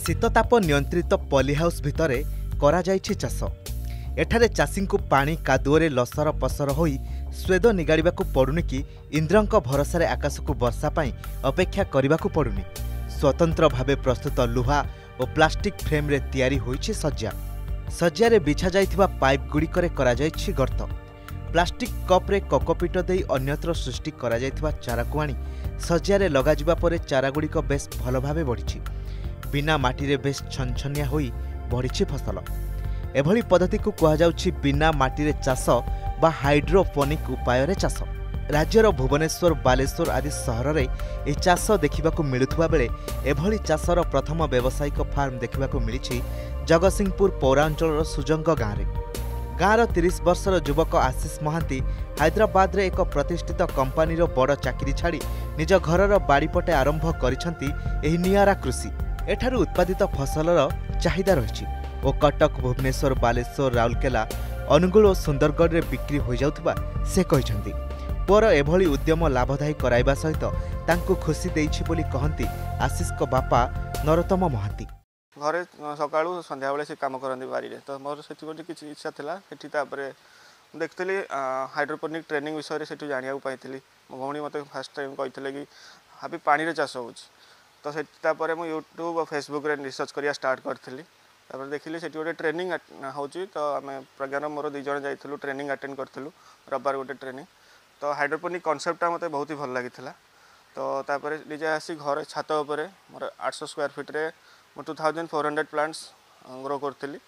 शीतताप नियंत्रित poly house भितरे करा जाइछि चाष। एठारे चाषी को पानी कादुओरे लसर पसर होई स्वेद निगाड़िबाकू पड़ुनी कि इंद्रंक भरोसा आकाश को वर्षा पाई अपेक्षा करबाकू पड़ुनी। स्वतंत्र भावे प्रस्तुत लुहा और प्लास्टिक फ्रेम रे तैयारी होइछि सज्जा। सज्जारे बिछा जाइथिबा पाइप गुड़िकरे करा जाइछि गर्त। प्लास्टिक कप्रे कोकोपीट देई अन्यत्र सृष्टि करा जाइथिबा चाराकू आनी सज्जारे लगाजिबा परे चारागुड़िक बेस भल भावे बढ़िछि। बिना माटीरे बेस छनछनिया होई बढ़िछि फसल। एभली पद्धति को कहा जाउछि बिना माटीरे चाष बा हाइड्रोपोनिक उपाय चाष। राज्यर भुवनेश्वर बालेश्वर आदि सहर में यह चाष देखा मिलुवा बेले एभली चाषर प्रथम व्यावसायिक फार्म देखा मिली जगतसिंहपुर पौरांचल सुजंग गाँव में। गाँवर 30 वर्षर युवक आशीष महांती हैदराबाद रे एक प्रतिष्ठित कंपानी बड़ चाकरी छाड़ी निज घरर बाड़ीपटे आरंभ करिसेंती एही नियारा कृषि। एठारू उत्पादित फसलर चाहिदा रही और कटक भुवनेश्वर बालेश्वर राउरकेला अनुगुल और सुंदरगढ़ रे बिक्री हो जाउथबा से कहिसेंती। पर एभली उद्यम लाभदायी कराइबा सहित तांको खुशी देइछि बोली कहंती आशीष को बापा नरोत्तम महांती। घरे सकाळू संध्या बेले से काम करंदी बारी रे तो मोर सेति गोटे किछि इच्छा थिला। सेठी तापरे देखतली हाइड्रोपोनिक ट्रेनिंग विषय रे सेठी जानिया पाइथिली। मो भौणी मते फर्स्ट टाइम कहिथिले कि हाबी पानी रे चाष होउछ तो सेठी तापरे मो यूट्यूब और फेसबुक रे रिसर्च करिया स्टार्ट करथिली। तापर देखिली सेठी गोटे ट्रेनिंग होउची तो आमे प्रज्ञान मोर दुई जण जाइथिलु ट्रेनिंग अटेंड करथिलु रविवार गोटे ट्रेनिंग। तो हाइड्रोपोनिक कॉन्सेप्टटा मते बहुत ही भल लागिथिला। तो तापर निजे आसी घर छात उपरे मोर 800 स्क्वायर फीट रे 2400 प्लांट्स ग्रो करथिली।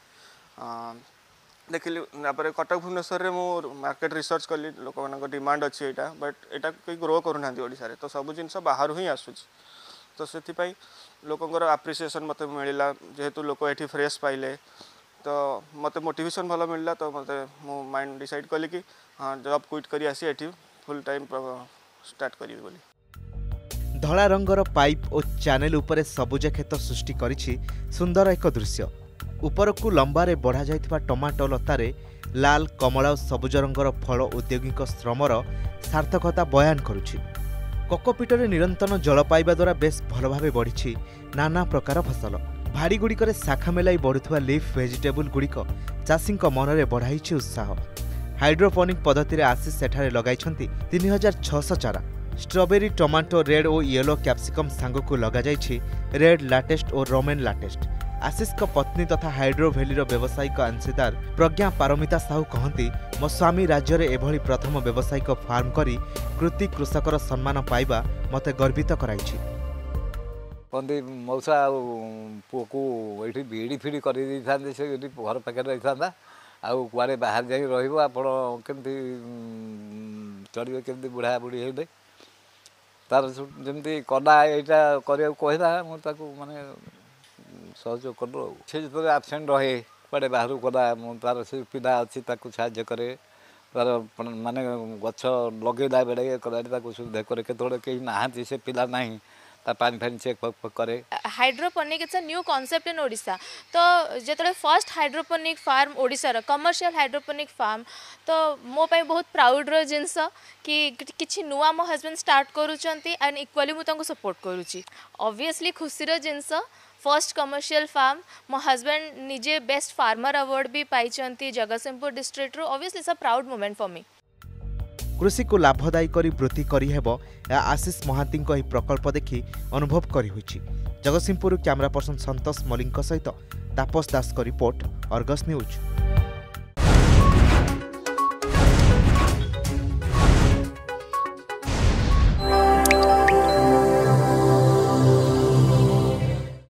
देखिली तापर कटक भुवनेश्वर रे मो मार्केट रिसर्च कली लोक मानक डिमांड अछि एटा बट एटा कोई ग्रो करूनांती ओडिसा रे तो सब जिंस बाहर ही आसुछि। तो सेति पई लोकंगर एप्रिसिएशन मते मिलिला जेहेतु लोक एठी फ्रेश पाइले तो मते मोटिवेशन भलो मिलला। तो मते मो माइंड डिसाइड कली कि हां जॉब क्विट करी आसी एठी फुल टाइम स्टार्ट करिवि बोली। धला रंगर पाइप और चैनल उपरे सबुज खेत सृष्टि करिछि सुंदर एक दृश्य। उपरकू लंबारे बढ़ा जाइथिबा टमाटो लतारे लाल कमला और सबुज रंगर फल औद्योगिक श्रमर सार्थकता बयान करुछि। कोकोपीटरे निरंतर जल पाइबा द्वारा बेस भल भावे बढ़िछि नाना प्रकार फसल। भाड़ी गुड़िकर शाखा मेलाई बढ़ुवा लीफ भेजिटेबल गुड़िक चाषी मनरे बढ़ाई उत्साह। हाइड्रोपोनिक पद्धति आशीष सेठारे लगाइछंती 3600 चारा। स्ट्रॉबेरी टमाटो रेड और येलो कैप्सिकम सांग को लगा जाइछि रेड लाटेस्ट और रोमेन लाटेस्ट। आशीष को पत्नी तथा हाइड्रो भैलीर व्यावसायिक अंशीदार प्रज्ञा पारमिता साहू कहती मो स्वामी राज्य में एभली प्रथम व्यावसायिक फार्म करी कृति कृषकर सम्मान पाइबा मते गर्वित कराइछि। कहते मौसा पुओ को ये बीड़ी फिड़ी कर घर पाखे रही था आउ कुआरे बाहर जा रही चढ़े केमती बुढ़ा बुढ़ी हे तार जमी कदा यहाँ करने कहला मुझे माने सहयोग कलु से जो आबसेंट रहे कड़े बाहर कदा तार से पिला अच्छी साहय कै तार माने गछ लगेला बेड़े कदा सुविधा कै केतोड़े कहीं नहांती से पिला नहीं पानी फानी चेक करे। Hydroponic it's a new concept in Odisha. तो जो first hydroponic farm Odisha commercial hydroponic farm तो मो पाई बहुत प्राउड रो जिनस कि किछि नुआ मो हस्बैंड स्टार्ट करूचंती एंड इक्वली मु तांको सपोर्ट करूची। ऑब्वियसली खुशी रो जिनस फर्स्ट कमर्शियल फार्म मो हस्बैंड निजे बेस्ट फार्मर अवार्ड भी पाइचंती जगतसिंहपुर डिस्ट्रिक्ट रो। Obviously it's a proud moment for me. कृषि को लाभदायी करी वृद्धि करी हेबो आशीष महांती को प्रकल्प देखि अनुभव करी होइछि। जगतसिंहपुर कैमरा पर्सन संतोष मलिक सहित तापस दास को रिपोर्ट अर्गस न्यूज।